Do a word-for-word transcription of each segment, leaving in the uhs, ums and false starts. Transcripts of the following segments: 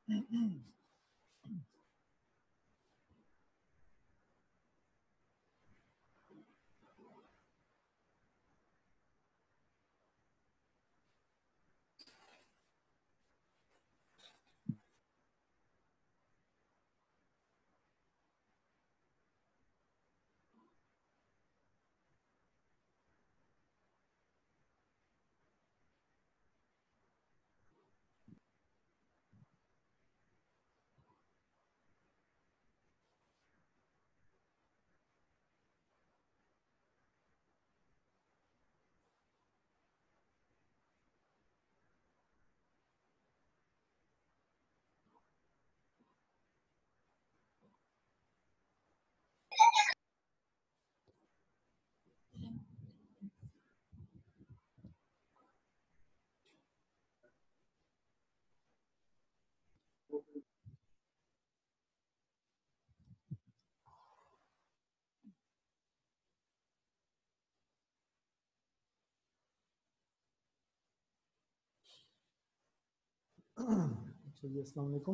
चलिए, अस्सलाम वालेकुम।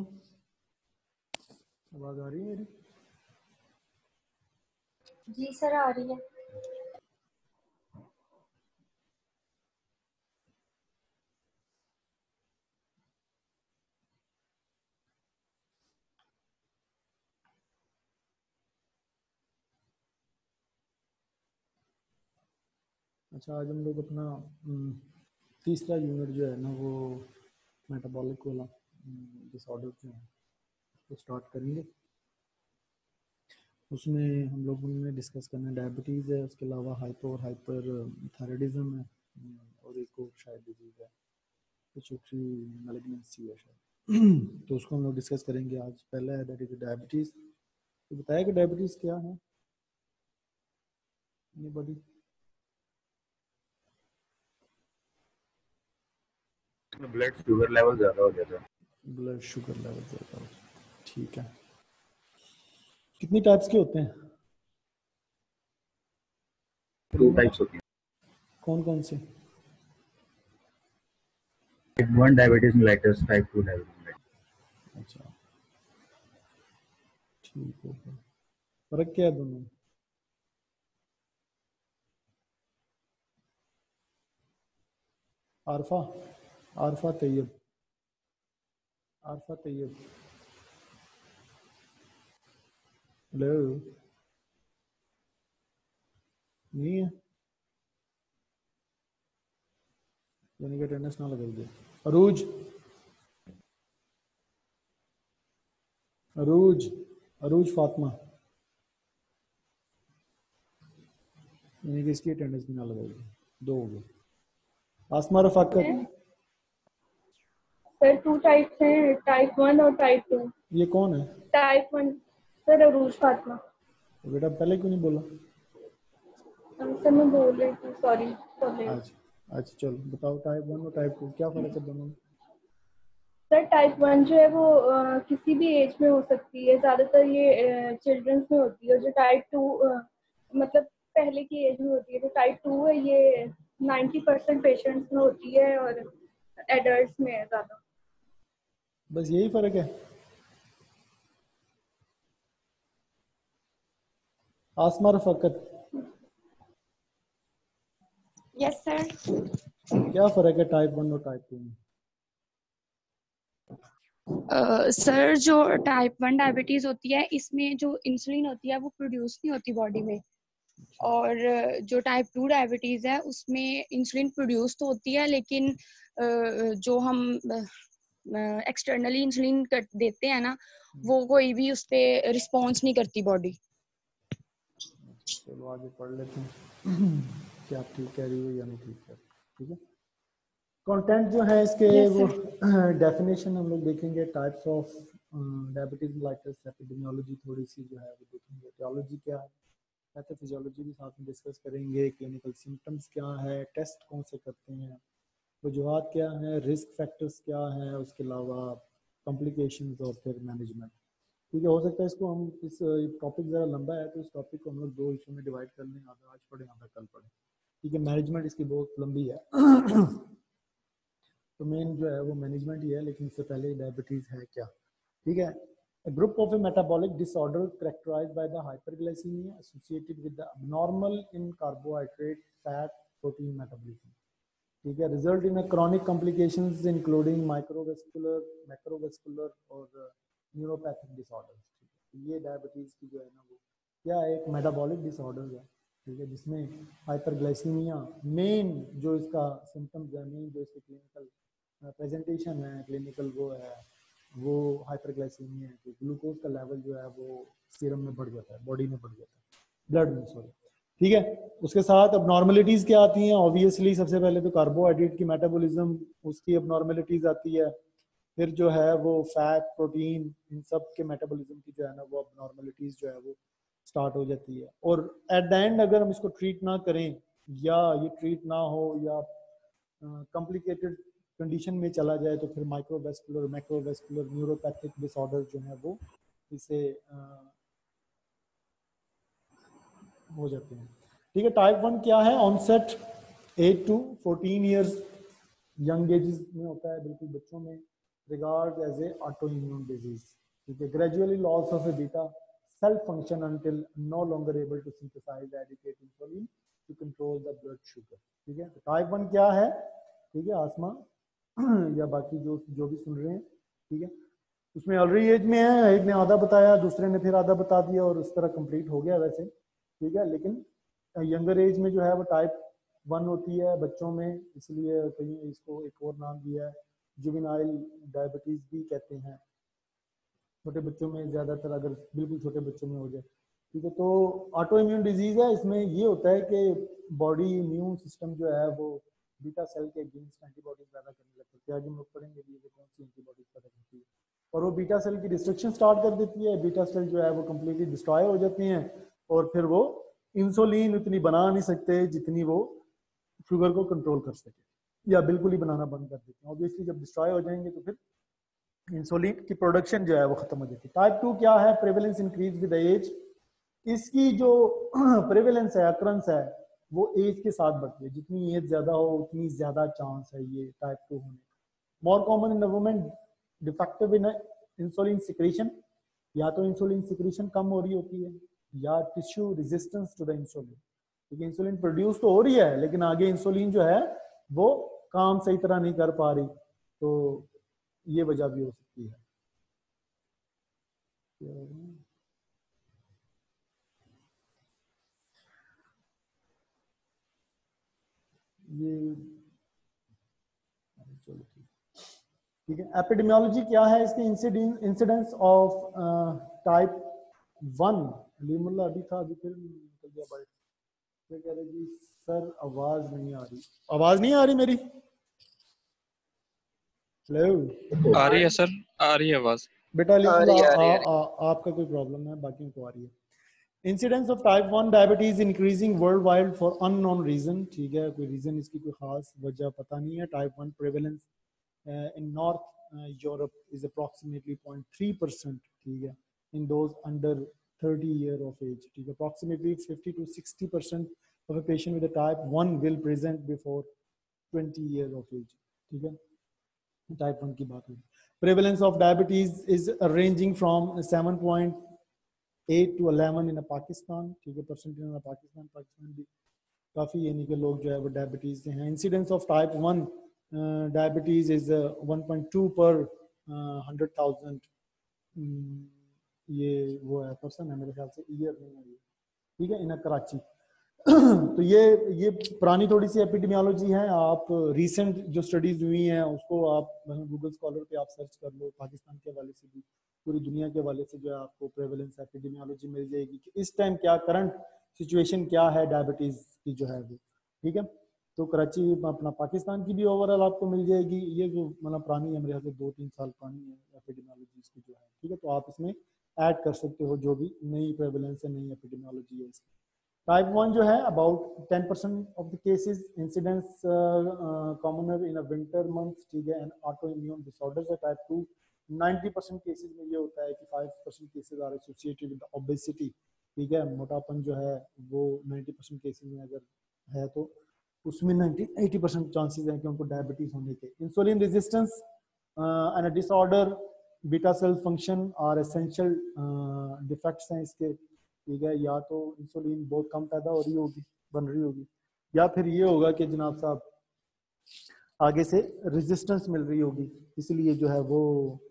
आवाज़ आ रही है मेरी? जी सर, आ रही है। अच्छा, आज हम लोग अपना तीसरा यूनिट जो है ना वो मेटाबॉलिक वाला डिसऑर्डर जो है वो स्टार्ट करेंगे। उसमें हम लोगों ने डिस्कस करना है डायबिटीज़ है, उसके अलावा हाइपो और हाइपर थायराइडिज्म है, और एक और शायद डिजीज़ है पिट्यूटरी मैलिग्नेंसी है शायद। तो उसको हम लोग डिस्कस करेंगे आज। पहला है दैट इज डायबिटीज़। तो बताया कि डायबिटीज़ क्या है एनीबॉडी? ब्लड शुगर लेवल ज़्यादा हो जाता है। ब्लड शुगर लेवल ज़्यादा हो, ठीक है। कितनी टाइप्स के होते हैं? टू टाइप्स होती हैं। कौन कौन से? Type one diabetes mellitus, type two diabetes. अच्छा, ठीक है। फर्क क्या है दोनों? आरफा आरफा तैयब आरफा तैयब हेलो, नहीं है यानी कि अटेंडेंस ना लगा दे। अरूज अरूज अरूज फातिमा, यानी कि इसकी अटेंडेंस भी ना लगाई। दो हो गए। Asma Rafaqat, sir two types हैं, टाइप वन और टाइप टू। ये कौन है? Type one sir Arooj Fatima. तो बेटा पहले क्यों नहीं बोला? सर मैं बोल रही थी, सॉरी। अच्छा अच्छा, चलो बताओ टाइप वन और टाइप टू क्या फ़र्क है दोनों में? सर टाइप वन जो है वो अ, किसी भी एज में हो सकती है, ज़्यादातर ये चिल्ड्रंस में होती है। जो टाइप टू मतलब पहले की एज में होती है। जो टाइप टू है ये नाइन्टी परसेंट पेशेंट्स में होती है और एडल्ट में है ज़्यादा। बस यही फ़र्क है? Asma Rafaqat, yes sir. क्या फ़र्क है टाइप वन और टाइप टू में? सर uh, जो टाइप वन डायबिटीज होती है इसमें जो इंसुलिन होती है वो प्रोड्यूस नहीं होती बॉडी में, और uh, जो टाइप टू डायबिटीज है उसमें इंसुलिन प्रोड्यूस तो होती है, लेकिन uh, जो हम एक्सटर्नली uh, इंसुलिन देते हैं ना वो कोई भी उस पर रिस्पॉन्स नहीं करती बॉडी। चलो आगे पढ़ लेते हैं क्या आप ठीक कह रही हो या नहीं ठीक कह रही। ठीक है, कंटेंट जो है इसके yes, वो डेफिनेशन हम लोग देखेंगे। Types of diabetes mellitus, epidemiology थोड़ी सी जो है वो देखेंगे। टियोलॉजी क्या है, पैथोफिजियोलॉजी भी साथ में डिस्कस करेंगे। क्लिनिकल सिम्टम्स क्या है, टेस्ट कौन से करते हैं, वजूहात क्या है, रिस्क फैक्टर्स क्या है, उसके अलावा कॉम्प्लिकेशंस और फिर मैनेजमेंट। ठीक है, हो सकता है इसको हम इस टॉपिक ज़रा लंबा है तो इस टॉपिक को हम लोग दो हिस्सों में डिवाइड कर लें, आधा आज पढ़ें आधा कल पढ़ें। ठीक है, मैनेजमेंट इसकी बहुत लंबी है तो मेन जो है वो मैनेजमेंट ही है। लेकिन इससे पहले डायबिटीज़ है क्या, ठीक है। A group of a metabolic disorder characterized by the hyperglycemia associated with the abnormal in carbohydrate, fat, protein metabolism. ठीक है, result in a chronic complications including microvascular, macrovascular और neuropathic disorders. ये डायबिटीज की जो है ना वो क्या है, एक मेटाबॉलिक डिसऑर्डर है, ठीक है, जिसमें हाइपरग्लाइसीमिया मेन जो इसका सिम्टम्स है, मेन जो इसके क्लिनिकल प्रेजेंटेशन है, क्लिनिकल वो है, वो हाइपरग्लाइसीमिया है कि ग्लूकोज का लेवल जो है वो सीरम में बढ़ जाता है, बॉडी में बढ़ जाता है, ब्लड में, सॉरी, ठीक है। उसके साथ अब नॉर्मलिटीज क्या आती हैं, ऑब्वियसली सबसे पहले तो कार्बोहाइड्रेट की मेटाबॉलिज्म, उसकी अब नॉर्मलिटीज आती है, फिर जो है वो फैट, प्रोटीन, इन सब के मेटाबॉलिज्म की जो है ना वो अब नॉर्मलिटीज जो है वो स्टार्ट हो जाती है। और एट द एंड अगर हम इसको ट्रीट ना करें या ये ट्रीट ना हो या कॉम्प्लिकेटेड कंडीशन में चला जाए तो फिर माइक्रोवेस्कुलर, मैक्रोवेस्कुलर, न्यूरोपैथिक डिसऑर्डर जो है वो इसे हो जाते हैं, ठीक है। टाइप वन क्या है, onset at two fourteen years young ages में होता है, बिल्कुल बच्चों में, regard as a autoimmune disease, ठीक है। Gradually loss of a beta cell function until no longer able to synthesize adequate insulin to control the blood sugar, ठीक है। टाइप वन क्या है, ठीक है, आसमा या बाकी जो जो भी सुन रहे हैं, ठीक है, उसमें ऑलरेडी एज में है, एक ने आधा बताया, दूसरे ने फिर आधा बता दिया और उस तरह कंप्लीट हो गया वैसे, ठीक है। लेकिन यंगर एज में जो है वो टाइप वन होती है बच्चों में, इसलिए कहीं इसको एक और नाम दिया है, जुवेनाइल डायबिटीज भी कहते हैं, छोटे बच्चों में ज़्यादातर, अगर बिल्कुल छोटे बच्चों में हो जाए, ठीक है। तो ऑटो इम्यून डिजीज है, इसमें ये होता है कि बॉडी इम्यून सिस्टम जो है वो बीटा सेल के अगेंस्ट एंटीबॉडीज पैदा करने लगता है, क्या हम लोग पढ़ेंगे भी ये कौन सी एंटीबॉडीज पैदा करती है, और वो बीटा सेल की डिस्ट्रक्शन स्टार्ट कर देती है, बीटा सेल जो है वो कम्प्लीटली डिस्ट्रॉय हो जाते हैं और फिर वो इंसुलिन उतनी बना नहीं सकते जितनी वो शुगर को कंट्रोल कर सके, या बिल्कुल ही बनाना बंद कर देते हैं। ऑब्वियसली जब डिस्ट्रॉय हो जाएंगे तो फिर इंसुलिन की प्रोडक्शन जो है वो खत्म हो जाती है। टाइप टू क्या है, प्रेवलेंस इंक्रीज विद एज, इसकी जो प्रेवलेंस है, अक्रंस है, वो एज के साथ बढ़ती है, जितनी एज ज्यादा हो उतनी ज्यादा चांस है ये टाइप टू होने का। More common in women, defective in insulin secretion, या तो इंसुलिन सिक्रीशन कम हो रही होती है या tissue resistance to the insulin, क्योंकि इंसुलिन प्रोड्यूस तो हो रही है लेकिन आगे इंसुलिन जो है वो काम सही तरह नहीं कर पा रही, तो ये वजह भी हो सकती है। ये चलो ठीक है। एपिडेमियोलॉजी क्या है, इसके incidence of type one, Alimullah अभी था, अभी फिर निकल गया बाइट, क्या कह रहे जी सर आवाज नहीं आ रही, आवाज नहीं आ रही मेरी, हेलो आ रही है सर, आ रही है आवाज बेटा, आपका कोई प्रॉब्लम है, बाकियों को आ रही है। Incidence of type one diabetes increasing worldwide for unknown reason, ठीक है, कोई रीजन इसकी कोई खास वजह पता नहीं है। Type one prevalence in north Europe is approximately zero point three percent, ठीक है, in those under thirty year of age, ठीक है। Approximately fifty to sixty percent of a patient with a type one will present before twenty year of age, ठीक है, type one की बात है। Prevalence of diabetes is ranging from seven point eight to eleven in Pakistan, ठीक है, percent in Pakistan, Pakistan भी काफ़ी यानी कि लोग जो है वो डायबिटीज से हैं। Incidence of type one diabetes is one point two per hundred thousand, ये वो है पर्सन है मेरे ख्याल से, ईयर नहीं है ये, ठीक है, इन कराची। तो ये ये पुरानी थोड़ी सी एपिडेमियोलॉजी है, आप रीसेंट जो स्टडीज हुई हैं उसको आप गूगल स्कॉलर पे आप सर्च कर लो, पाकिस्तान के हवाले से भी पूरी दुनिया के हवाले से जो है आपको प्रेवलेंस एपिडेमियोलॉजी मिल जाएगी कि इस टाइम क्या करंट सिचुएशन क्या है डायबिटीज की जो है वो, ठीक है। तो कराची अपना पाकिस्तान की भी ओवरऑल आपको मिल जाएगी, ये जो मतलब पुरानी है मेरे ख्याल से दो तीन साल पुरानी है एपिडेमियोलॉजी इसकी जो है, ठीक है, तो आप इसमें ऐड कर सकते हो जो भी नई प्रेवलेंस है, नई एपिडेमियोलॉजी है इसकी। टाइप वन जो है about ten percent of the cases incidence commoner in a winter months, ठीक है, एंड ऑटो इम्यून डिसऑर्डर्स है। Type two ninety percent cases में ये होता है कि five percent cases are associated with obesity, ठीक है, मोटापन जो है वो ninety percent केसेस में अगर है तो उसमें ninety eighty percent चांसेस हैं कि उनको डायबिटीज होने के। Insulin resistance and disorder beta cell function और एसेंशियल डिफेक्ट्स हैं इसके, ठीक है। या तो इंसुलिन बहुत कम पैदा हो रही होगी, बन रही होगी, या फिर ये होगा कि जनाब साहब आगे से रेजिस्टेंस मिल रही होगी, इसलिए जो है वो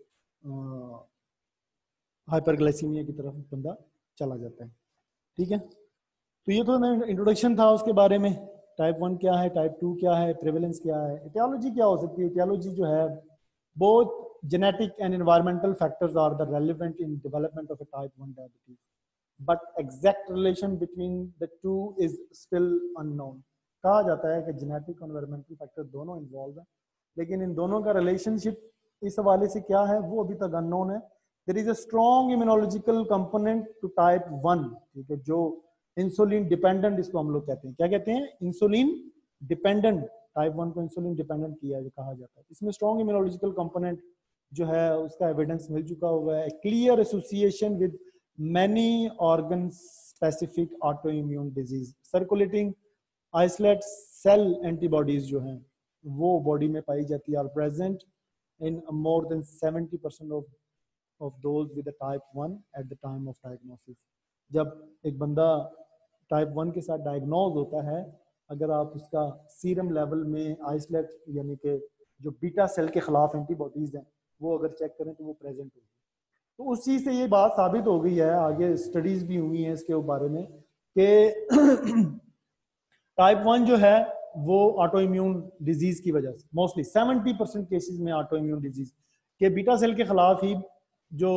हाइपरग्लाइसीमिया की तरफ बंदा चला जाता है, ठीक है। तो ये तो इंट्रोडक्शन था उसके बारे में, टाइप वन क्या है, टाइप टू क्या है, प्रेवलेंस क्या है, एटियोलॉजी क्या हो सकती है। एटियोलॉजी जो है both genetic and environmental factors are the relevant in development of a type one diabetes, but exact relation between the two is still unknown. कहा जाता है कि genetic और environmental factor दोनों involved हैं, लेकिन इन दोनों का relationship इस हवाले से क्या है वो अभी तक unknown है। There is a strong immunological component to type one, ठीक है, जो insulin dependent इसको हम लोग कहते हैं, क्या कहते हैं, insulin dependent, टाइप वन को इंसुलिन डिपेंडेंट किया जो कहा जाता है। इसमें स्ट्रॉन्ग इम्यूनोलॉजिकल कंपोनेंट जो है उसका एविडेंस मिल चुका हुआ है, clear association with many organ specific autoimmune disease, circulating isolate cell antibodies जो हैं वो बॉडी में पाई जाती है, और present in more than seventy percent of of those with type one at the time of diagnosis. जब एक बंदा टाइप वन के साथ डायग्नोज होता है, अगर आप उसका सीरम लेवल में आइसोलेट यानी कि जो बीटा सेल के खिलाफ एंटीबॉडीज हैं वो अगर चेक करें तो वो प्रेजेंट होगी। तो उस चीज़ से ये बात साबित हो गई है, आगे स्टडीज भी हुई हैं इसके बारे में कि टाइप वन जो है वो ऑटो इम्यून डिजीज की वजह से, मोस्टली सेवेंटी परसेंट केसेज में ऑटो इम्यून डिजीज के बीटा सेल के खिलाफ ही जो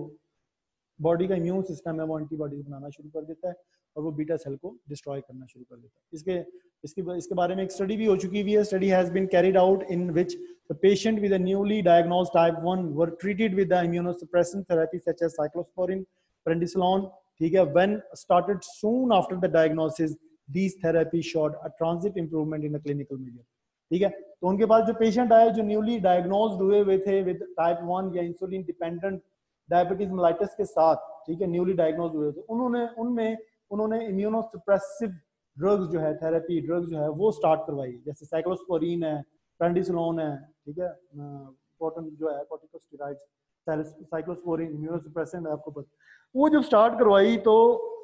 बॉडी का इम्यून सिस्टम है वो एंटीबॉडीज बनाना शुरू कर देता है और वो बीटा सेल को डिस्ट्रॉय करना शुरू कर देता है। इसके इसके इसके बारे में एक स्टडी भी हो चुकी हुई है। Study has been carried out in which the patient with a newly diagnosed type one were treated with the immunosuppressant therapy such as cyclosporin, prednisolone, ठीक है। When started soon after the diagnosis these therapy showed a transit improvement in the clinical media, ठीक है। तो उनके पास जो patient आए जो newly diagnosed हुए हुए थे विद टाइप वन या इंसुलिन डिपेंडेंट डायबिटीज मेलाइटिस के साथ, ठीक है, न्यूली डायग्नोज हुए थे, उन्होंने उनमें उन्होंने इम्यूनोसप्रेसिव ड्रग्स जो है, थेरेपी ड्रग्स जो है वो स्टार्ट करवाई, जैसे साइक्लोस्पोरिन है, प्रेडिसोलोन है, ठीक है, पोटन जो है कॉर्टिकोस्टेरॉइड्स, साइक्लोस्पोरिन इम्यूनोसप्रेसेंट है आपको पता। वो जब स्टार्ट करवाई तो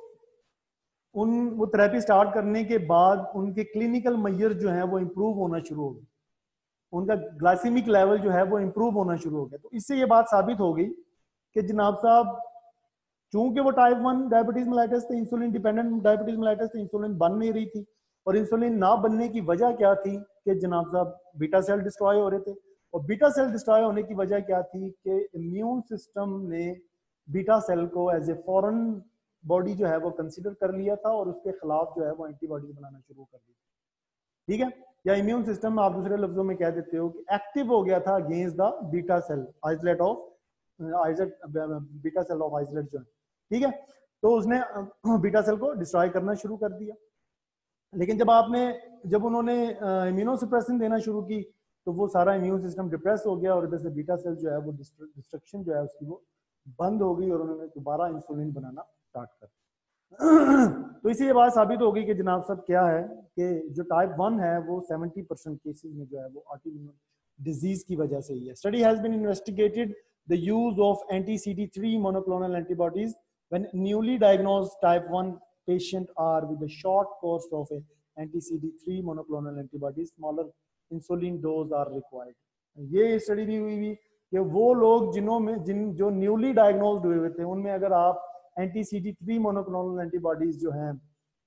उन वो थेरेपी स्टार्ट करने के बाद उनके क्लिनिकल मेजर जो है वो इम्प्रूव होना शुरू हो गए, उनका ग्लाइसेमिक लेवल जो है वो इम्प्रूव होना शुरू हो गया। तो इससे ये बात साबित हो गई कि जनाब साहब चूंकि वो टाइप वन डायबिटीज मेलाइटिस थे, इंसुलिन डिपेंडेंट डायबिटीज मेलाइटिस थे, इंसुलिन बन नहीं रही थी, और इंसुलिन ना बनने की वजह क्या थी कि जनाब साहब बीटा सेल डिस्ट्रॉय हो रहे थे, और बीटा सेल डिस्ट्रॉय होने की वजह क्या थी कि इम्यून सिस्टम ने बीटा सेल को एज ए फॉरेन बॉडी जो है वो कंसिडर कर लिया था और उसके खिलाफ जो है वो एंटीबॉडीज बनाना शुरू कर दी, ठीक है। या इम्यून सिस्टम आप दूसरे लफ्जों में कह देते हो कि एक्टिव हो गया था against the beta cell isolate of isolate beta cell of isolate जो है, ठीक है। तो उसने बीटा सेल को डिस्ट्रॉय करना शुरू कर दिया। लेकिन जब आपने जब उन्होंने इम्यूनोसप्रेशन देना शुरू की तो वो सारा इम्यून सिस्टम डिप्रेस हो गया और इधर से बीटा सेल जो है वो डिस्ट्रक्शन जो है उसकी वो बंद हो गई और उन्होंने दोबारा इंसुलिन बनाना स्टार्ट कर दिया। तो इसी ये बात साबित हो गई कि जनाब साहब क्या है कि जो टाइप वन है वो सेवेंटी परसेंट केसेज में जो है वो ऑटो इम्यून डिजीज की वजह से ही है। Study has been investigated the use of anti C D three monoclonal antibodies when newly diagnosed type one patient are with a short course of a anti C D three monoclonal antibodies, smaller insulin dose are required. ये study भी हुई हुई कि वो लोग जिन्हों में जिन जो न्यूली डायग्नोज्ड हुए हुए थे उनमें अगर आप anti C D three monoclonal antibodies जो हैं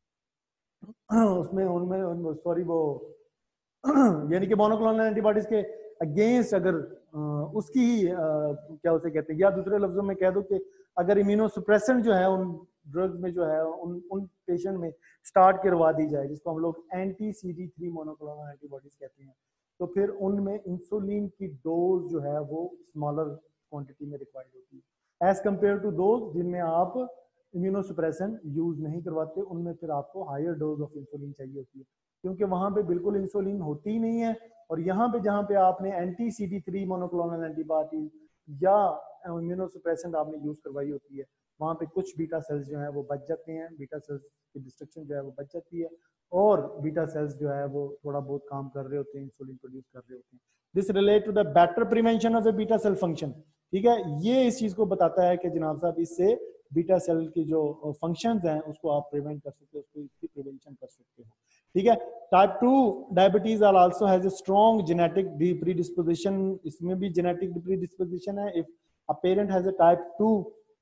उसमें उनमें सॉरी वो यानी कि मोनोक्लोनल एंटीबॉडीज के अगेंस्ट अगर उसकी क्या उसे कहते हैं, या दूसरे लफ्जों में कह दो कि अगर इम्यूनोसप्रेसेंट जो है उन ड्रग्स में जो है उन उन पेशेंट में स्टार्ट करवा दी जाए जिसको हम लोग anti C D three monoclonal antibodies कहते हैं, तो फिर उनमें इंसुलिन की डोज जो है वो स्मॉलर क्वांटिटी में रिक्वायर्ड होती है एज कंपेयर टू डोज जिनमें आप इम्यूनोसप्रेसेंट यूज नहीं करवाते, उनमें फिर आपको हायर डोज ऑफ इंसुलिन चाहिए होती है क्योंकि वहां पे बिल्कुल इंसुलिन होती ही नहीं है। और यहाँ पे जहाँ पे आपने anti C D three monoclonal antibodies या इम्यूनोसप्रेसेंट आपने यूज करवाई होती है वहाँ पे कुछ बीटा सेल्स जो है वो बच जाते हैं, बीटा सेल्स की डिस्ट्रक्शन जो है वो बच जाती है और बीटा सेल्स जो है वो थोड़ा बहुत काम कर रहे होते हैं, इंसुलिन प्रोड्यूस कर रहे होते हैं। This relate to the better prevention of the beta cell function. ठीक है, ये इस चीज को बताता है कि जनाब साहब इससे बीटा सेल की जो फंक्शंस हैं उसको आप प्रिवेंट कर सकते हो, उसको इसकी प्रिवेंशन कर सकते हो। ठीक है, type two diabetes are also has a strong genetic predisposition, इसमें भी जेनेटिक प्रीडिस्पोजिशन है। If a parent has a type two,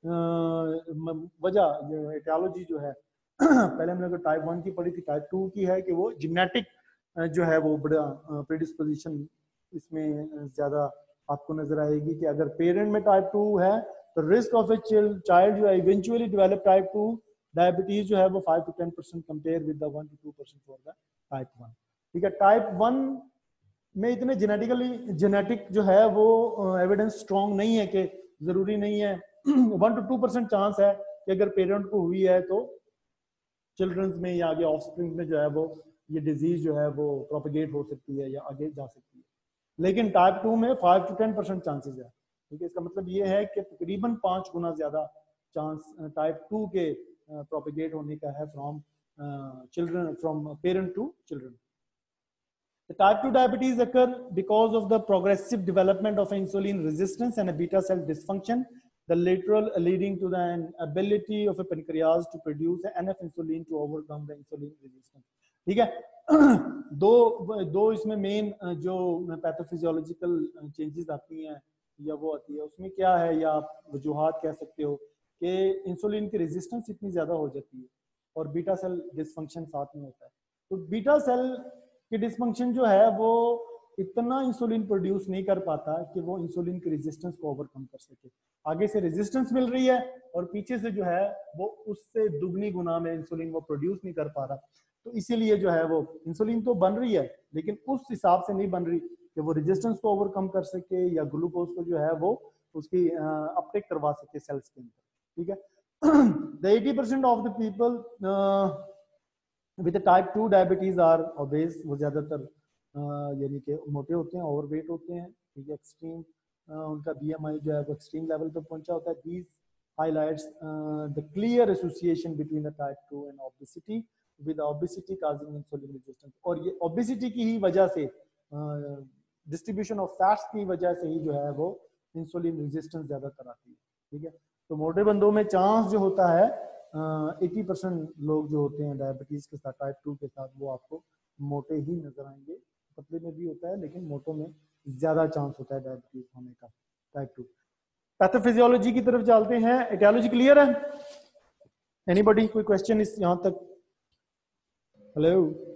वजह एटियोलॉजी जो है पहले हमने अगर टाइप वन की पढ़ी थी, टाइप टू की है कि वो जेनेटिक जो है वो बड़ा प्रीडिस्पोजिशन इसमें ज्यादा आपको नजर आएगी कि अगर पेरेंट में टाइप टू है तो रिस्क ऑफ ए चाइल्ड जो है eventually develop type two diabetes जो है वो five to ten percent compare with the one to two percent for the type one. ठीक है, टाइप वन में इतने जेनेटिकली जेनेटिक जो है वो एविडेंस स्ट्रॉन्ग नहीं है कि जरूरी नहीं है, one to two percent chance है कि अगर पेरेंट को हुई है तो चिल्ड्रंस में या आगे ऑफस्प्रिंग में जो है वो ये डिजीज जो है वो प्रोपेगेट हो सकती है या आगे जा सकती है। लेकिन टाइप टू में five to ten percent chances है। ठीक है, इसका मतलब ये है कि तकरीबन पांच गुना ज्यादा चांस टाइप टू के प्रोपेगेट होने का है from children, from parent to children. The type two diabetes occur because of the progressive development of insulin resistance and a beta cell dysfunction, the lateral leading to the ability of a pancreas to produce enough insulin to overcome the insulin resistance. ठीक है, दो दो इसमें main जो pathophysiological changes आती हैं या वो आती है, उसमें क्या है या आप वजूहात कह सकते हो कि इंसुलिन की रेजिस्टेंस इतनी ज्यादा हो जाती है और बीटा सेल डिसफंक्शन साथ में होता है। तो बीटा सेल कि डिसफंक्शन जो है वो इतना इंसुलिन प्रोड्यूस नहीं कर पाता कि वो इंसुलिन की रेजिस्टेंस को ओवरकम कर सके। आगे से रेजिस्टेंस मिल रही है और पीछे से जो है वो उससे दुगनी गुना में इंसुलिन वो प्रोड्यूस नहीं कर पा रहा, तो इसीलिए जो है वो इंसुलिन तो बन रही है लेकिन उस हिसाब से नहीं बन रही कि वो रेजिस्टेंस को ओवरकम कर सके या ग्लूकोज को जो है वो उसकी अपटेक करवा सके सेल्स के अंदर। ठीक है, the eighty percent of the people with type two diabetes are obese, वो ज्यादातर यानी कि मोटे होते हैं, ओवरवेट होते हैं। ठीक है, एक्सट्रीम उनका बीएमआई जो है वो एक्सट्रीम लेवल पे पहुंचा होता है। These highlights the clear association between the type two and obesity with obesity causing insulin resistance, और ये ओबेसिटी की ही वजह से, डिस्ट्रीब्यूशन ऑफ फैट्स की वजह से ही जो है वो इंसुलिन रेजिस्टेंस ज्यादातर आती है। ठीक है, तो मोटे बंदों में चांस जो होता है एटी परसेंट लोग जो होते हैं डायबिटीज के साथ, टाइप टू के साथ, वो आपको मोटे ही नजर आएंगे। पतले में भी होता है लेकिन मोटों में ज्यादा चांस होता है डायबिटीज होने का, टाइप टू। पैथोफिजियोलॉजी की तरफ चलते हैं। एटियोलॉजी क्लियर है? एनीबॉडी, कोई क्वेश्चन इस यहाँ तक? हेलो?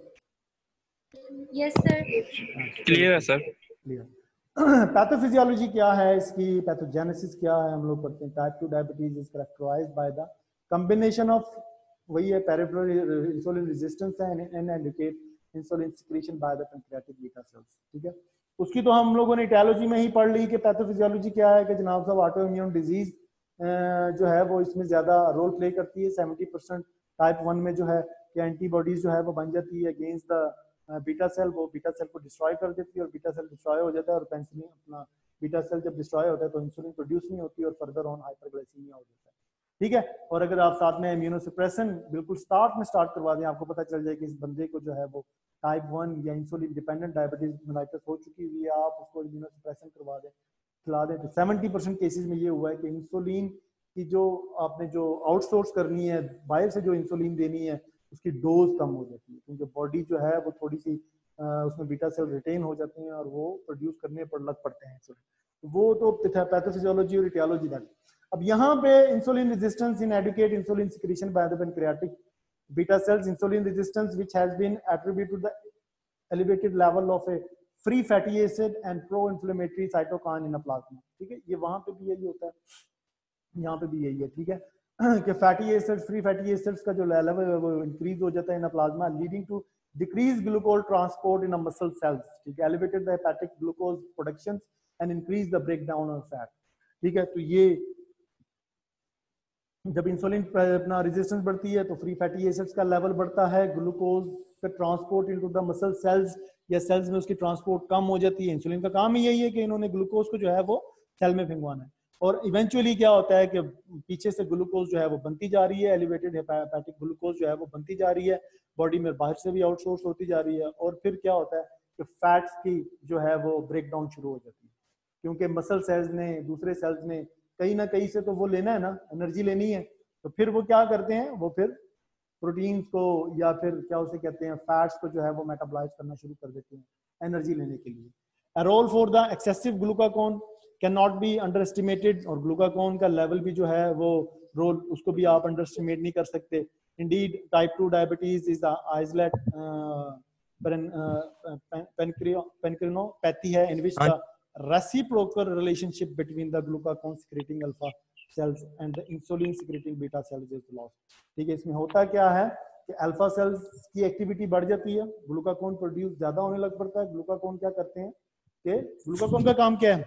Yes sir. क्लियर है सर। क्लियर। पैथोफिजियोलॉजी क्या है इसकी, पैथोजेनेसिस क्या है, हम लोग पढ़ते हैं। Type two diabetes is characterised by the combination of वही है peripheral insulin resistance है and indicate insulin secretion by the pancreatic beta cells। ठीक है, उसकी तो हम लोगों ने इटियोलॉजी में ही पढ़ ली कि पैथोफिजियोलॉजी क्या है कि जनाब साहब ऑटो इम्यून डिजीज जो है वो इसमें ज्यादा रोल प्ले करती है। सेवेंटी परसेंट टाइप वन में जो है कि एंटीबॉडीज जो है वो बन जाती है अगेंस्ट द बीटा सेल, वो बीटा सेल को डिस्ट्रॉय कर देती है और बीटा सेल डिस्ट्रॉय हो जाता है और पेंसिलिन अपना बीटा सेल जब डिस्ट्रॉय होता है तो इंसुलिन प्रोड्यूस नहीं होती और फर्दर ऑन हाइपरग्लाइसीमिया हो जाता है। ठीक है, और अगर आप साथ में इम्यूनोसप्रेशन बिल्कुल स्टार्ट में स्टार्ट करवा दें, आपको पता चल जाए कि इस बंदे को जो है वो टाइप वन या इंसुलिन डिपेंडेंट डायबिटीज मेलाइटिस हो चुकी हुई है, आप उसको इम्यूनोसप्रेशन करवा दें, खिला दें, तो सेवेंटी परसेंट केसेज में ये हुआ है कि इंसुलिन की जो आपने जो आउटसोर्स करनी है, बाहर से जो इंसुलिन देनी है, उसकी डोज कम हो जाती है क्योंकि बॉडी जो है वो थोड़ी सी उसमें बीटा सेल रिटेन हो जाते हैं और वो प्रोड्यूस करने पर लग पड़ते हैं इंसुलिन। वो तो पैथोफिजियोलॉजी और इटियोलॉजी दैट। अब यहाँ पे insulin resistance inadequate insulin secretion by the pancreatic beta cells, insulin resistance which has been attributed to the elevated level of a free fatty acid and pro inflammatory cytokine in a plasma. ठीक है, ये वहां पे भी यही होता है, यहाँ पे भी यही है। ठीक है, कि fatty acids, free fatty acids का जो लेवल है वो इंक्रीज हो जाता है in a plasma, leading to decrease glucose transport in a muscle cells. ठीक है, elevated the hepatic glucose production and increase the breakdown of fat. ठीक है, तो ये जब इंसुलिन अपना रेजिस्टेंस बढ़ती है तो फ्री फैटी एसिड्स का लेवल बढ़ता है, ग्लूकोज का transport into the muscle cells या सेल्स में उसकी ट्रांसपोर्ट कम हो जाती है। इंसुलिन का काम ही यही है कि इन्होंने ग्लूकोज को जो है वो सेल में फिंगवाना है और इवेंचुअली क्या होता है कि पीछे से ग्लूकोज जो है वो बनती जा रही है, एलिवेटेड हेपेटिक ग्लूकोज जो है वो बनती जा रही है, बॉडी में बाहर से भी आउटसोर्स होती जा रही है और फिर क्या होता है कि फैट्स की जो है वो ब्रेकडाउन शुरू हो जाती है। क्योंकि मसल सेल्स ने, दूसरे सेल्स ने कहीं ना कहीं से तो वो लेना है ना, एनर्जी लेनी है, तो फिर वो क्या करते हैं, वो फिर प्रोटीन्स को या फिर क्या उसे कहते हैं फैट्स को जो है वो मेटाबोलाइज करना शुरू कर देते हैं एनर्जी लेने के लिए। A role for the excessive glucagon cannot be underestimated, और ग्लूकागोन का लेवल भी जो है वो रोल, उसको भी आप अंडरस्टिमेट नहीं कर सकते। Indeed, type two diabetes is the islet uh, pancreatinopathy है in which the reciprocal relationship between the glucagon secreting alpha cells and the insulin secreting beta cells is lost। ठीक है, इसमें होता क्या है कि अल्फा सेल्स की एक्टिविटी बढ़ जाती है, ग्लूकागोन प्रोड्यूस ज्यादा होने लग पड़ता है। ग्लूकागोन क्या करते हैं कि ग्लूकागोन का काम क्या है,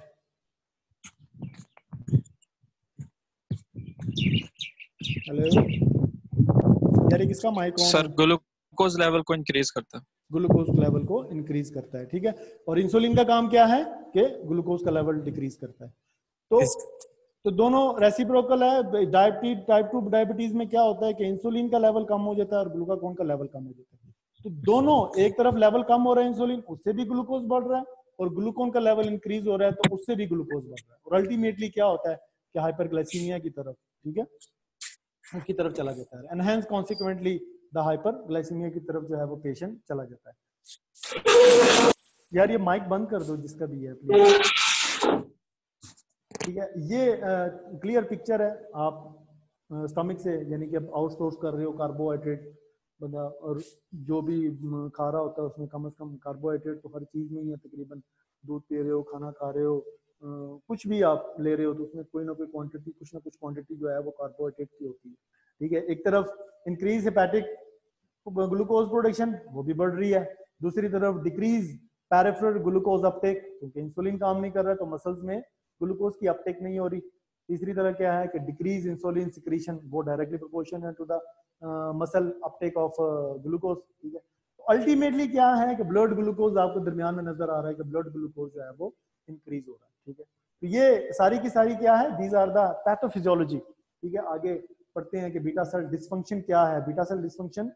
हेलो यार ये किसका mic on sir glucose level को इंक्रीज करता है, ग्लूकोज लेवल को इंक्रीज करता है। ठीक है, और इंसुलिन का काम क्या है कि ग्लूकोज का लेवल डिक्रीज करता है। तो तो दोनों रेसिप्रोकल है। डायबिटीज, टाइप टू डायबिटीज में क्या होता है कि इंसुलिन का लेवल कम हो जाता है और ग्लूकागोन का लेवल कम हो जाता है। तो दोनों, एक तरफ लेवल कम हो रहा है इंसुलिन, उससे भी ग्लूकोज बढ़ रहा है, और ग्लूकोन का लेवल इंक्रीज हो रहा है तो उससे भी ग्लूकोज बढ़ रहा है, और अल्टीमेटली क्या होता है कि हाइपरग्लाइसीमिया की तरफ, ठीक है, उसकी तरफ चला जाता है। एंड कॉन्सिक्वेंटली द हाइपरग्लाइसीमिया की तरफ जो है वो पेशेंट चला जाता है। यार ये माइक बंद कर दो जिसका भी है प्लीज। ठीक है, ये क्लियर uh, पिक्चर है। आप स्टमक uh, से यानी कि आप आउटसोर्स कर रहे हो कार्बोहाइड्रेट बंदा, और जो भी खा रहा होता है उसमें कम से कम कार्बोहाइड्रेट तो हर चीज में ही है तकरीबन। दूध पी रहे हो, खाना खा रहे हो, uh, कुछ भी आप ले रहे हो तो उसमें कोई ना कोई क्वांटिटी, कुछ ना कुछ क्वांटिटी जो है वो कार्बोहाइड्रेट की होती है। ठीक है, एक तरफ इंक्रीज हेपेटिक ग्लूकोज प्रोडक्शन वो भी बढ़ रही है, दूसरी तरफ डिक्रीज पैरिफेरल ग्लूकोज अपटेक, क्योंकि इंसुलिन काम नहीं कर रहा है तो मसल्स में ग्लूकोज की अपटेक नहीं हो रही। तीसरी तरह क्या है कि डिक्रीज इंसुलिन सिक्रीशन, वो डायरेक्टली प्रोपोर्शन है to the muscle uptake of glucose. ठीक है, तो अल्टीमेटली क्या है कि ब्लड ग्लूकोज आपको दरमियान में नजर आ रहा है कि ब्लड ग्लूकोज जो है वो इंक्रीज हो रहा है। ठीक है, तो ये सारी की सारी क्या है, दीज आर द पैथोफिजियोलॉजी। ठीक है, आगे पढ़ते हैं कि बीटा सेल डिस्फंक्शन क्या है। बीटा सेल डिस्फंक्शन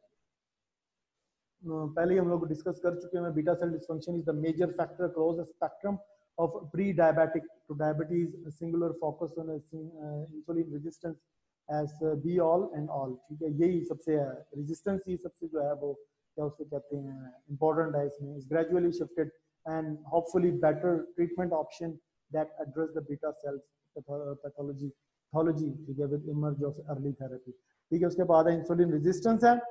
पहले ही हम लोग डिस्कस कर चुके हैं। Beta cell dysfunction is the major factor across the spectrum of pre-diabetic to diabetes, a singular focus on a, uh, insulin resistance as uh, be all and all। ठीक है, यही सबसे रेजिस्टेंस ही सबसे जो है वो क्या उसको कहते हैं इम्पोर्टेंट है इसमें। is gradually shifted and hopefully better treatment option that address the beta cells pathology pathology ठीक है, with emerge of early therapy। ठीक है, उसके बाद इंसुलिन रेजिस्टेंस है,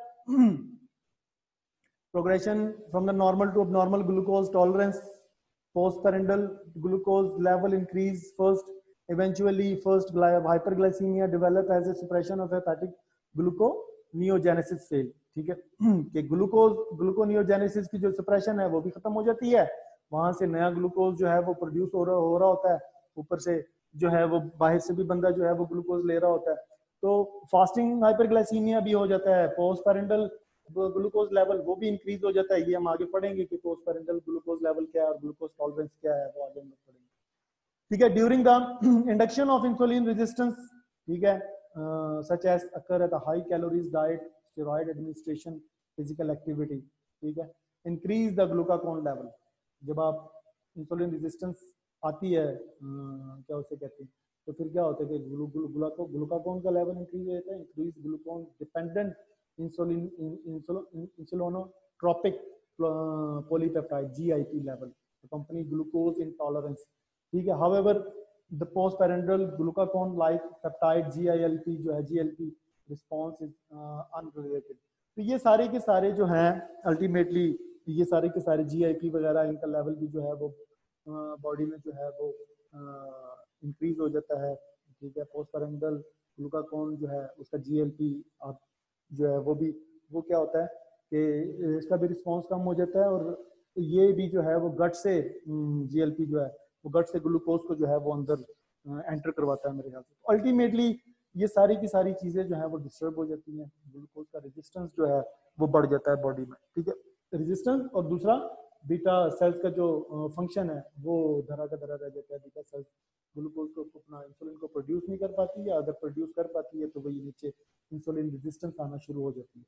progression from the normal to abnormal glucose tolerance, postprandial glucose level increase first, eventually first hyperglycemia develop as a suppression of hepatic gluconeogenesis fail। ठीक है, कि glucose gluconeogenesis की जो सप्रेशन है वो भी खत्म हो जाती है, वहां से नया ग्लूकोज जो है वो प्रोड्यूस हो रहा हो रहा होता है, ऊपर से जो है वो बाहर से भी बंदा जो है वो ग्लूकोज ले रहा होता है, तो फास्टिंग हाइपरग्लाइसीमिया भी हो जाता है। पोस्टपैरेंटल ग्लूकोज लेवल वो भी इंक्रीज हो जाता है। ये हम आगे पढ़ेंगे कि पोस्टपैरेंटल ग्लूकोज लेवल क्या है और ग्लूकोज टॉलरेंस क्या है, वो आगे हम लोग पढ़ेंगे। ठीक है, during the induction of insulin resistance, ठीक है, such as occur at high calories diet, steroid administration, physical activity, ठीक है, इंक्रीज द ग्लूकागोन लेवल। जब आप इंसुलिन रेजिस्टेंस आती है uh, क्या उसे कहते हैं, तो फिर क्या होता है कि ग्लूकागोन का लेवल इंक्रीज हो जाता है। Increase glucose dependent insulin insulinotropic polypeptide G I P level, company glucose intolerance. ठीक है, however the postprandial glucagon like peptide G I L P जो है G L P response is unrelated. तो ये सारे के सारे जो हैं अल्टीमेटली ये सारे के सारे जी आई पी वगैरह इनका लेवल भी जो है वो बॉडी uh, में जो है वो इंक्रीज uh, हो जाता है। ठीक है, पोस्टपैरेंटल ग्लूकागोन जो है उसका जी एल पी आप जो है वो भी वो क्या होता है कि इसका भी रिस्पांस कम हो जाता है, और ये भी जो है वो गट से जी एल पी जो है वो गट से ग्लूकोज को जो है वो अंदर एंटर करवाता है मेरे ख्याल से। अल्टीमेटली ये सारी की सारी चीजें जो है वो डिस्टर्ब हो जाती हैं, ग्लूकोज का रेजिस्टेंस जो है वो बढ़ जाता है बॉडी में। ठीक है, रेजिस्टेंस, और दूसरा बीटा सेल्स का जो फंक्शन है वो धरा का धरा रह जाता है। बीटा सेल्स ग्लूकोज को अपना इंसुलिन को प्रोड्यूस नहीं कर पाती है, अगर प्रोड्यूस कर पाती है तो वही नीचे इंसुलिन रेजिस्टेंस आना शुरू हो जाती है।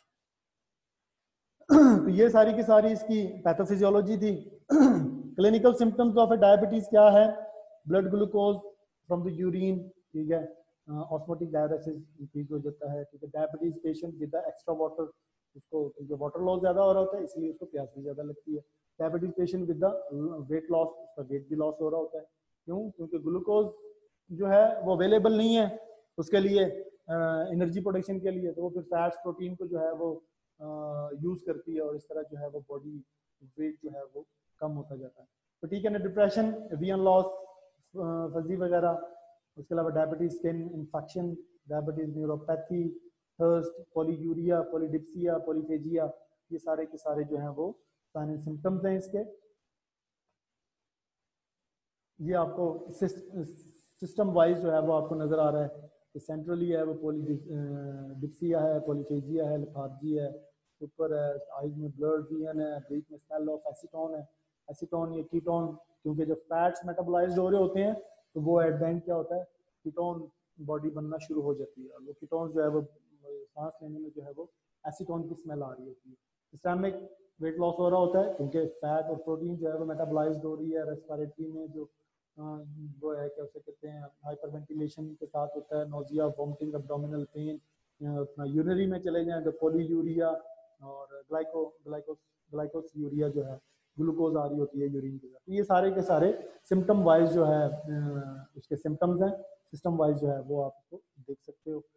तो ये सारी की सारी इसकी पैथोफिजियोलॉजी थी। Clinical symptoms of a diabetes क्या है blood glucose from the urine, ठीक है, ऑस्मोटिक डायरेसिस इंक्रीज हो जाता है, ठीक है। Diabetes patient with extra water, उसको क्योंकि वाटर लॉस ज्यादा हो रहा होता है इसलिए उसको प्यास भी ज्यादा लगती है। Diabetes patient with the weight loss, उसका वेट भी लॉस हो रहा होता है। क्यों? क्योंकि ग्लूकोज जो है वो अवेलेबल नहीं है उसके लिए एनर्जी प्रोडक्शन के लिए, तो वो फिर फैट्स प्रोटीन को जो है वो यूज करती है और इस तरह जो है वो बॉडी वेट जो है वो कम होता जाता है। तो ठीक है ना, डिप्रेशन, विजन लॉस, फजी वगैरह, उसके अलावा diabetes skin infection, diabetes neuropathy, thirst, polyuria, polydipsia, polyphagia, ये सारे के सारे जो हैं वो साइन एंड सिम्टम्स हैं इसके। ये आपको सिस्टम वाइज जो है वो आपको नजर आ रहा है कि सेंट्रली है वो पॉलीडिप्सिया है, पॉलीफेजिया है, लेथार्जी है, ऊपर है आइज में ब्लड विजन है, ब्रीथ में स्मेल ऑफ एसीटोन है। एसीटोन या कीटोन, क्योंकि जब फैट्स मेटाबोलाइज्ड हो रहे होते हैं तो वो एट द एंड क्या होता है, कीटोन बॉडी बनना शुरू हो जाती है और वो कीटोन जो है वो सांस लेने में जो है वो एसीटोन की स्मेल आ रही होती है। सिस्टमिक वेट लॉस हो रहा होता है क्योंकि फैट और प्रोटीन जो है वो मेटाबोलाइज्ड हो रही है। रेस्पिरेटरी में जो वो है क्या उसे कहते हैं हाइपरवेंटिलेशन के साथ होता है, नोजिया, वॉमिटिंग, एब्डोमिनल पेन। अपना यूरिनरी में चले जाएं तो पॉलीयूरिया और ग्लाइको ग्लाइको ग्लाइकोस यूरिया जो है ग्लूकोज आ रही होती है यूरिन के साथ। ये सारे के सारे सिम्टम वाइज जो है उसके सिम्टम्स हैं, सिस्टम वाइज जो है वो आप उसको देख सकते हो।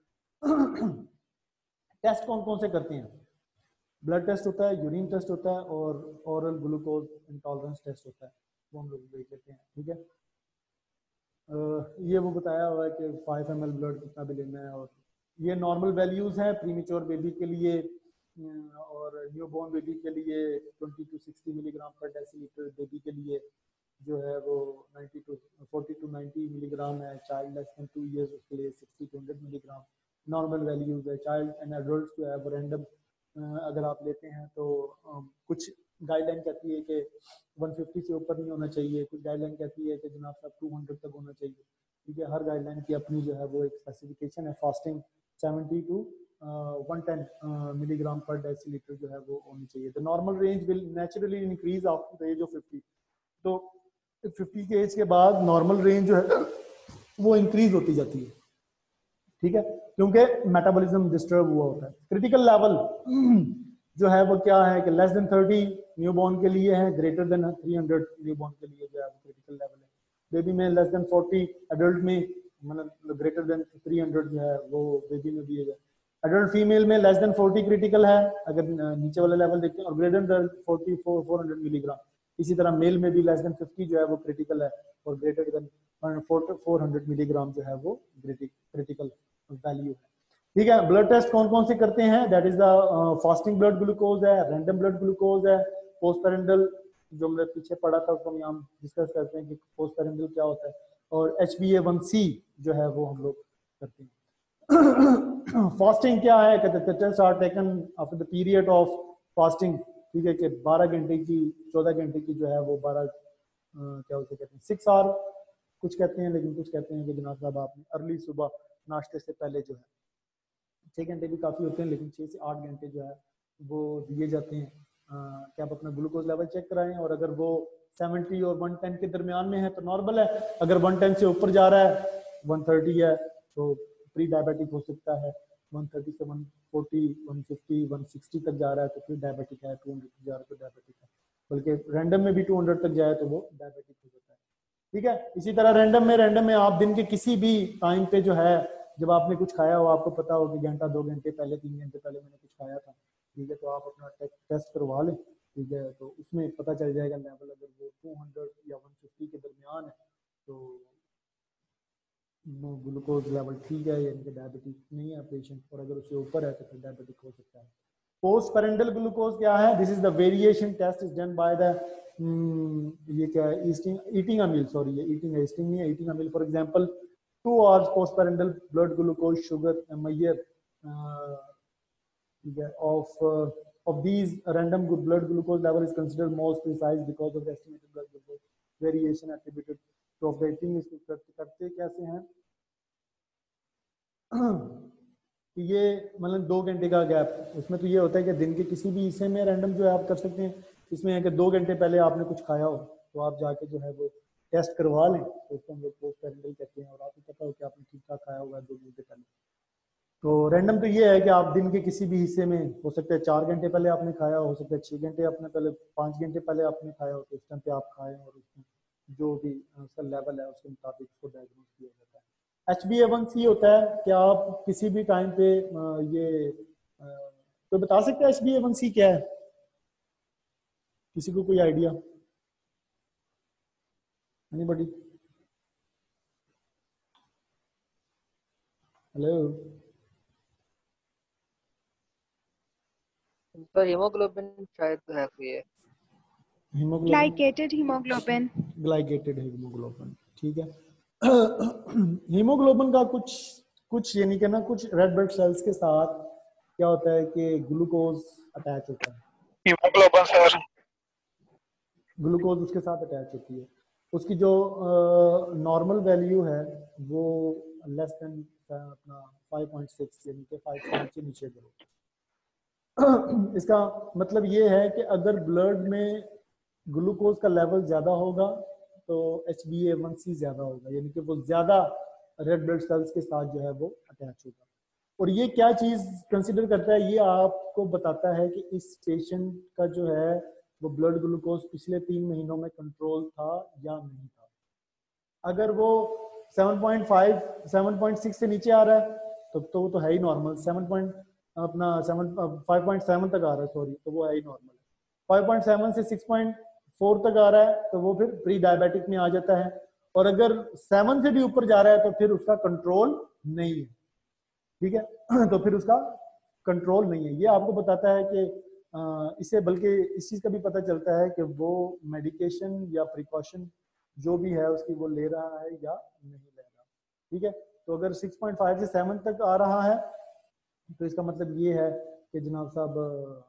टेस्ट कौन कौन से करते हैं? ब्लड टेस्ट होता है, यूरिन टेस्ट होता है और ओरल ग्लूकोज इंटॉलरेंस टेस्ट होता है, वो हम लोग देख लेते हैं। ठीक है, Uh, ये वो बताया हुआ है कि फाइव एम एल ब्लड कितना भी लेना है और ये नॉर्मल वैल्यूज हैं प्रीमेच्योर बेबी के लिए और न्यूबॉर्न बेबी के लिए twenty to sixty milligram per decilitre, baby के लिए जो है वो ninety to forty to ninety milligram है, child less than two years उसके लिए sixty to hundred milligram normal values है। चाइल्ड एंड एडल्ट जो है वो रैंडम अगर आप लेते हैं तो कुछ गाइडलाइन कहती है कि वन फिफ्टी से ऊपर नहीं होना चाहिए, कुछ गाइडलाइन कहती है कि जनाब साहब टू हंड्रेड तक होना चाहिए। ठीक है, हर गाइडलाइन की अपनी जो है वो एक स्पेसिफिकेशन है। Fasting seventy to one ten milligram per decilitre जो है वो होनी चाहिए। The normal range will naturally increase after the age of fifty. तो फिफ्टी के एज के बाद नॉर्मल रेंज जो है वो इंक्रीज होती जाती है। ठीक है, क्योंकि मेटाबॉलिज्म डिस्टर्ब हुआ होता है। क्रिटिकल लेवल जो है वो क्या है कि लेस देन थर्टी न्यूबॉर्न के लिए है, greater than three hundred newborn के लिए जो है क्रिटिकल लेवल है। बेबी में लेस देन फोर्टी, एडल्ट में मतलब ग्रेटर देन थ्री हंड्रेड जो है वो बेबी में भी है। एडल्ट फीमेल में लेस देन फोर्टी क्रिटिकल है अगर नीचे वाला लेवल देखते हैं और greater than forty four four hundred milligram. इसी तरह मेल में भी लेस देन फिफ्टी जो है वो क्रिटिकल है और greater than four hundred milligram जो है वो क्रिटिकल वैल्यू है। ठीक है, ब्लड टेस्ट कौन कौन से करते हैं? That is the fasting blood glucose है, रैंडम ब्लड ग्लूकोज है, पोस्टपेरेंटल जो हमने पीछे पढ़ा था उसको हम यहाँ डिस्कस करते हैं कि पोस्टपेरेंटल क्या होता है, और H B A one C जो है वो हम लोग करते हैं। फास्टिंग क्या है? कहते हैं test are taken after the period of fasting. ठीक है, कि बारह घंटे की चौदह घंटे की जो है वो बारह क्या उसे कहते हैं सिक्स आवर कुछ कहते हैं, लेकिन कुछ कहते हैं कि जनाब साहब आपने अर्ली सुबह नाश्ते से पहले जो है छः घंटे भी काफ़ी होते हैं, लेकिन छः से आठ घंटे जो है वो दिए जाते हैं कि आप अपना ग्लूकोज लेवल चेक कराएं। और अगर वो सेवेंटी और वन टेन के दरमियान में है तो नॉर्मल है, अगर वन टेन से ऊपर जा रहा है, वन थर्टी है तो प्री डायबिटिक हो सकता है, वन थर्टी से one forty, one fifty, one sixty तक जा रहा है तो प्री डायबिटिक है, टू हंड्रेड तक जा रहा है तो डायबिटिक है, बल्कि रैंडम में भी टू हंड्रेड तक जाए तो वो डायबिटिक हो जाता है। ठीक है, इसी तरह रैंडम में रैंडम में आप दिन के किसी भी टाइम पे जो है जब आपने कुछ खाया हो, आपको पता हो कि घंटा दो घंटे पहले तीन घंटे पहले मैंने कुछ खाया था, ठीक है, तो आप अपना टेस्ट करवा लें। ठीक है, तो उसमें पता चल जाएगा लेवल, अगर वो टू हंड्रेड या वन फिफ्टी के दरमियान है तो ग्लूकोज लेवल ठीक है, यानी कि डायबिटिक नहीं है पेशेंट, और अगर उससे ऊपर है तो फिर डायबिटिक हो सकता है। पोस्ट पेरेंटल ग्लूकोज क्या है? This is the variation test is done by the ये क्या है ईस्टिंग ईटिंग अमील सॉरी ये ईटिंग है ईस्टिंग नहीं है eating a meal. For example two hours postparental blood glucose sugar measure uh, of uh, of these random blood glucose level is considered most precise because of the estimated blood glucose variation attributed to of the eating is करते कैसे हैं कि ये मतलब दो घंटे का gap, उसमें तो ये होता है कि दिन के किसी भी हिस्से में रैंडम जो है आप कर सकते हैं। इसमें है कि दो घंटे पहले आपने कुछ खाया हो तो आप जाके जो है वो टेस्ट करवा लें तो उसको हम लोग पोस्ट पेरेंटल कहते हैं, और आपको पता हो कि आपने ठीक ठाक खाया हुआ है दो घंटे पहले। तो रैंडम तो ये है कि आप दिन के किसी भी हिस्से में, हो सकता है चार घंटे पहले आपने खाया, हो सकता है छः घंटे आपने पहले, पाँच घंटे पहले आपने खाया हो, तो उस टाइम पे आप खाएं और उसमें जो भी उसका लेवल है उसके मुताबिक उसको डायग्नोज किया जाता है। H B A one C होता है कि आप किसी भी टाइम पे ये तो बता सकते हैं H B A one C क्या है? किसी को कोई idea? Anybody? Hello sir haemoglobin शायद है कोई है। Haemoglobin, glycated haemoglobin. Glycated haemoglobin, ठीक है। हीमोग्लोबिन का कुछ कुछ यानी कि ना कुछ रेड ब्लड सेल्स के साथ क्या होता है कि ग्लूकोज अटैच होता है। हीमोग्लोबिन सर, ग्लूकोज उसके साथ अटैच होती है। उसकी जो नॉर्मल वैल्यू है वो लेस देन अपना फाइव पॉइंट सिक्स यानी कि फाइव से नीचे नीचे करो। इसका मतलब ये है कि अगर ब्लड में ग्लूकोज का लेवल ज्यादा होगा तो H B A one C ज्यादा होगा, यानी कि वो ज्यादा रेड ब्लड सेल्स के साथ जो है वो अटैच होगा। और ये क्या चीज कंसिडर करता है, ये आपको बताता है कि इस पेशेंट का जो है वो ब्लड ग्लूकोज पिछले तीन महीनों में कंट्रोल था या नहीं था। अगर वो seven point five, seven point six से नीचे आ रहा है तो तो वो तो है ही नॉर्मल। सेवन पॉइंट अपना सेवन फाइव पॉइंट सेवन तक आ रहा है सॉरी, तो वो है ही नॉर्मल। फाइव पॉइंट सेवन से सिक्स पॉइंट फोर तक आ रहा है तो वो फिर प्री डायबिटिक में आ जाता है। और अगर सेवन से भी ऊपर जा रहा है तो फिर उसका कंट्रोल नहीं है, ठीक है। तो फिर उसका कंट्रोल नहीं है। ये आपको बताता है कि इससे बल्कि इस चीज का भी पता चलता है कि वो मेडिकेशन या प्रिकॉशन जो भी है उसकी वो ले रहा है या नहीं ले रहा, ठीक है। तो अगर सिक्स पॉइंट फाइव से सेवन तक आ रहा है तो इसका मतलब ये है कि जनाब साहब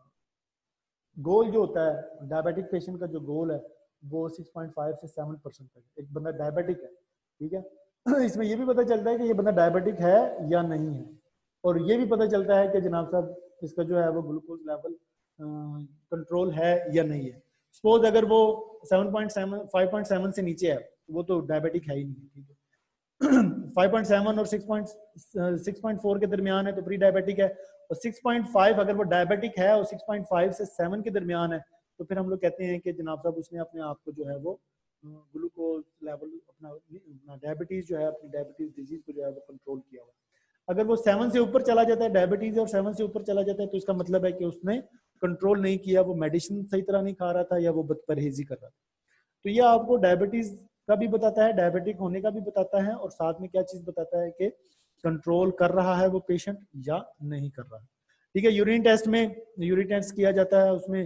गोल जो होता है डायबिटिक पेशेंट का, जो गोल है वो सिक्स पॉइंट फाइव से सेवन परसेंट तक एक बंदा डायबिटिक है, ठीक है। इसमें ये भी पता चलता है कि ये बंदा डायबिटिक है या नहीं है, और ये भी पता चलता है कि जनाब साहब इसका जो है वो ग्लूकोज लेवल कंट्रोल है या नहीं है। सपोज अगर वो seven point seven five point seven से नीचे है वो तो डायबिटिक है ही नहीं, ठीक है। फाइव पॉइंट सेवन और सिक्स पॉइंट फोर के दरमियान है तो प्री डायबिटिक है। और सिक्स पॉइंट फाइव अगर वो डायबिटिक है और सिक्स पॉइंट फाइव से सेवन के दरमियान है तो फिर हम लोग कहते हैं कि जनाब साहब उसने अपने आप को जो है वो ग्लूकोज लेवल अपना डायबिटीज जो है अपनी डायबिटीज डिजीज को जो है वो कंट्रोल किया हुआ। अगर वो सेवन से ऊपर चला जाता है डायबिटीज और सेवन से ऊपर चला जाता है तो इसका मतलब है कि उसने कंट्रोल नहीं किया, वो मेडिसिन सही तरह नहीं खा रहा था या वो परहेजी कर रहा था। तो ये आपको डायबिटीज का भी बताता है, डायबिटिक होने का भी बताता है, और साथ में क्या चीज बताता है कि कंट्रोल कर रहा है वो पेशेंट या नहीं कर रहा है, ठीक है। यूरिन टेस्ट में यूरिन टेस्ट किया जाता है, उसमें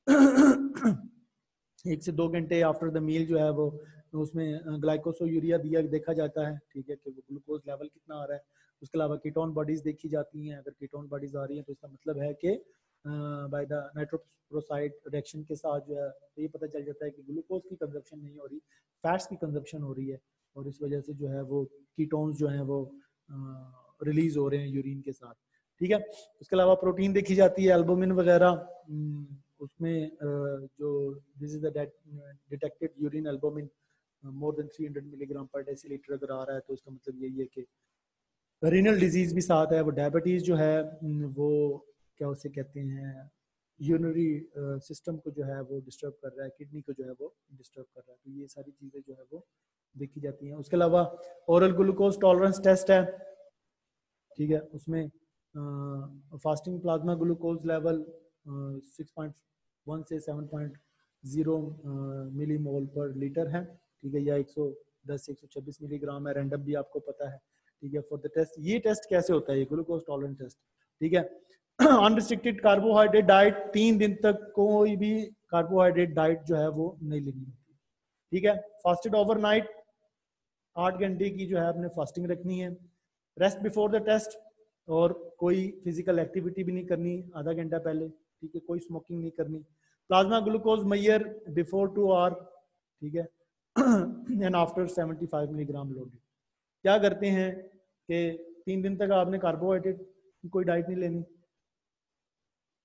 एक से दो घंटे आफ्टर द मील जो है वो उसमें ग्लाइकोसोयूरिया दिया देखा जाता है, ठीक है, कि वो ग्लूकोज लेवल कितना आ रहा है। उसके अलावा कीटोन बॉडीज देखी जाती हैं। अगर कीटोन बॉडीज आ रही हैं तो इसका मतलब है कि बाय द नाइट्रोसाइड रिएक्शन के साथ जो है तो ये पता चल जाता है कि ग्लूकोज की कंजप्शन नहीं हो रही, फैट्स की कंजप्शन हो रही है, और इस वजह से जो है वो कीटोन्स जो हैं वो रिलीज हो रहे हैं यूरिन के साथ, ठीक है। उसके अलावा प्रोटीन देखी जाती है, एल्बुमिन वगैरह, उसमें जो this is the detected urine albumin more than three hundred milligram per decilitre अगर आ रहा है तो इसका मतलब यही है कि रीनल डिजीज भी साथ है। वो डायबिटीज जो है वो क्या उसे कहते हैं यूरिनरी सिस्टम को जो है वो डिस्टर्ब कर रहा है, किडनी को जो है वो डिस्टर्ब कर रहा है, तो ये सारी चीजें जो है वो देखी जाती हैं। उसके अलावा ओरल ग्लूकोज टॉलरेंस टेस्ट है, ठीक है, उसमें fasting plasma glucose level six point one से seven point zero millimole per litre है, ठीक है, या एक सौ दस से एक सौ छब्बीस मिलीग्राम है। रैंडम भी आपको पता है, ठीक है। फॉर द टेस्ट, ये टेस्ट कैसे होता है, ये ग्लूकोज टॉलरेंस टेस्ट, ठीक है। अनरिस्ट्रिक्टेड कार्बोहाइड्रेट डाइट, तीन दिन तक कोई भी कार्बोहाइड्रेट डाइट जो है वो नहीं लेनी होती, ठीक है। फास्टेड ओवरनाइट, आठ घंटे की जो है आपने फास्टिंग रखनी है। रेस्ट बिफोर द टेस्ट, और कोई फिजिकल एक्टिविटी भी नहीं करनी आधा घंटा पहले, ठीक है, कोई स्मोकिंग नहीं करनी। Plasma glucose measure before two hour, ठीक है, and after seventy five milligram loaded. क्या करते हैं कि तीन दिन तक आपने कार्बोहाइड्रेट की कोई डाइट नहीं लेनी,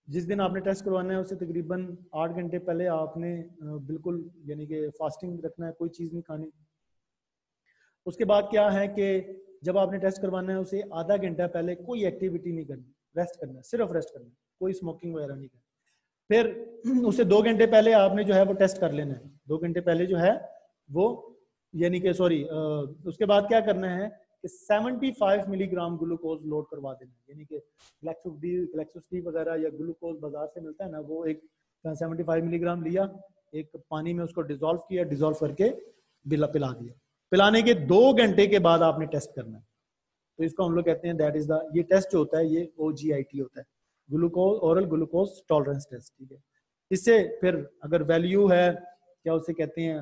जिस दिन आपने टेस्ट करवाना है उससे तकरीबन आठ घंटे पहले आपने बिल्कुल यानी कि फास्टिंग रखना है, कोई चीज़ नहीं खानी। उसके बाद क्या है कि जब आपने टेस्ट करवाना है उसे आधा घंटा पहले कोई एक्टिविटी नहीं करनी, रेस्ट करना है, सिर्फ रेस्ट करना है, कोई स्मोकिंग वगैरह नहीं करनी। फिर उसे दो घंटे पहले आपने जो है वो टेस्ट कर लेना है, दो घंटे पहले जो है वो यानी कि सॉरी उसके बाद क्या करना है कि पचहत्तर मिलीग्राम ग्लूकोज लोड करवा देना है, यानी कि ग्लैक्सोडी ग्लैक्सोस्टी वगैरह या ग्लूकोज बाजार से मिलता है ना, वो एक पचहत्तर मिलीग्राम लिया, एक पानी में उसको डिजोल्व किया, डिजोल्व करके बिला पिला दिया। पिलाने के दो घंटे के बाद आपने टेस्ट करना है, तो इसको हम लोग कहते हैं दैट इज द, ये टेस्ट जो होता है ये ओ जी आई टी होता है, glucose oral glucose tolerance test, ठीक है। इससे फिर अगर वैल्यू है क्या उसे कहते हैं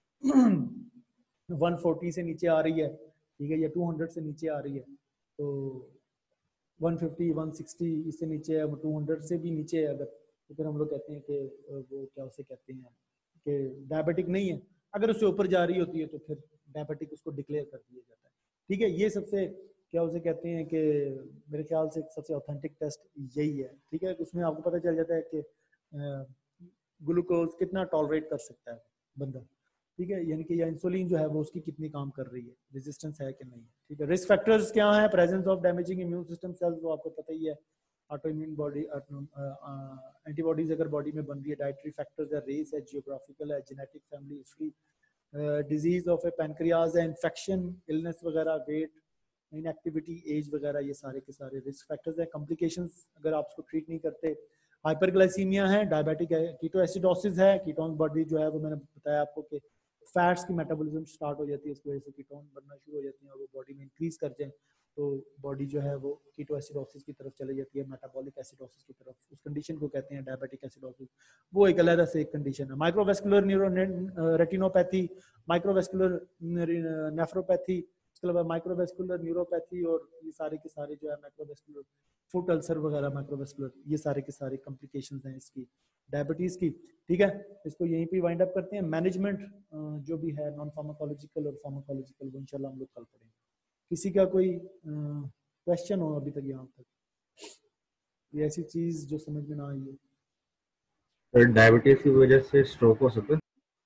एक सौ चालीस से नीचे आ रही है, ठीक है, या दो सौ से नीचे आ रही है, तो एक सौ पचास, एक सौ साठ इससे नीचे है, दो सौ से भी नीचे है अगर, तो फिर हम लोग कहते हैं कि वो क्या उसे कहते हैं कि डायबिटिक नहीं है। अगर उससे ऊपर जा रही होती है तो फिर डायबिटिक उसको डिक्लेयर कर दिया जाता है, ठीक है। ये सबसे क्या उसे कहते हैं कि मेरे ख्याल से सबसे ऑथेंटिक टेस्ट यही है, ठीक है। उसमें आपको पता चल जाता है कि ग्लूकोज कितना टॉलरेट कर सकता है बंदा, ठीक है, यानी कि या इंसुलिन जो है वो उसकी कितनी काम कर रही है, रेजिस्टेंस है कि नहीं, ठीक है। रिस्क फैक्टर्स क्या है, presence of damaging immune system cells, वो आपको पता ही है, ऑटो इम्यून बॉडी एंटीबॉडीज अगर बॉडी में बन रही है, डाइटरी फैक्टर्स है, रेस है, जियोग्राफिकल है, genetic family history, disease of a pancreas है, इन्फेक्शन, इलनेस वगैरह, वेट, इनएक्टिविटी, एज वगैरह, ये सारे के सारे रिस्क फैक्टर्स हैं। कॉम्प्लिकेशंस अगर आप उसको ट्रीट नहीं करते, हाइपरग्लाइसीमिया है, डायबिटिक है, कीटो एसिडोसिस है, कीटोन बॉडी जो है वो मैंने बताया आपको कि फैट्स की मेटाबॉलिज्म स्टार्ट हो जाती है, इसकी वजह से कीटोन बनना शुरू हो जाती है और वो बॉडी में इंक्रीज कर जाए तो बॉडी जो है वो कीटो एसिडोसिस की तरफ चली जाती है, मेटाबॉलिक एसिडोसिस की तरफ, उस कंडीशन को कहते हैं डायबिटिक एसिडोसिस, वो एक अलग से एक कंडीशन है। Microvascular neuro retinopathy, microvascular nephropathy, इसके अलावा माइक्रोवेस्कुलर न्यूरोपैथी और ये सारे के सारे जो है माइक्रोवेस्कुलर फुट अल्सर वगैरह, माइक्रोवेस्कुलर, ये सारे के सारे कॉम्प्लिकेशंस हैं इसकी डायबिटीज की, ठीक है। इसको यहीं पे वाइंड अप करते हैं। मैनेजमेंट जो भी है नॉन फार्माकोलॉजिकल और फार्माकोलॉजिकल, वो इंशाल्लाह हम लोग कल पढ़ेंगे। किसी का कोई क्वेश्चन हो अभी तक यहाँ तक, ये ऐसी चीज जो समझ में ना आई हो? सर डायबिटीज की वजह से स्ट्रोक हो सकता है?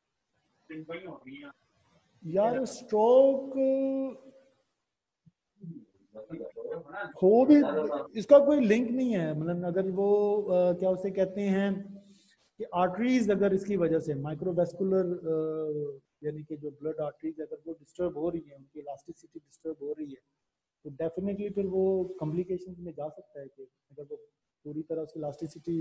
यार स्ट्रोक हो भी, इसका कोई लिंक नहीं है, मतलब अगर वो आ, क्या उसे कहते हैं कि आर्टरीज अगर इसकी वजह से माइक्रोवेस्कुलर यानी कि जो ब्लड आर्टरीज अगर वो डिस्टर्ब हो रही है, उनकी इलास्टिसिटी डिस्टर्ब हो रही है, तो डेफिनेटली फिर वो कॉम्प्लिकेशंस में जा सकता है कि अगर वो पूरी तरह से इलास्टिसिटी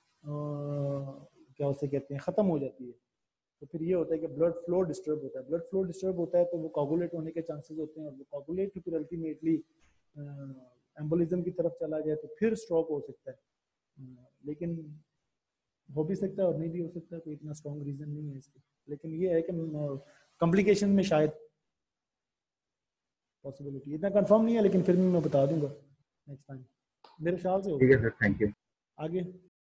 क्या उसे कहते हैं ख़त्म हो जाती है, तो फिर ये होता है कि ब्लड फ्लो डिस्टर्ब होता है। ब्लड फ्लो डिस्टर्ब होता है तो वो कोगुलेट होने के चांसेस होते हैं, और वो कोगुलेट फिर अल्टीमेटली एम्बोलिज्म की तरफ चला जाए तो फिर स्ट्रोक हो सकता है। लेकिन हो भी सकता है और नहीं भी हो सकता है, कोई इतना स्ट्रॉन्ग रीजन नहीं है इसके, लेकिन ये है कि कॉम्प्लिकेशन में शायद पॉसिबिलिटी, इतना कंफर्म नहीं है, लेकिन फिर भी मैं बता दूंगा नेक्स्ट टाइम मेरे ख्याल से। ठीक है सर, थैंक यू। आगे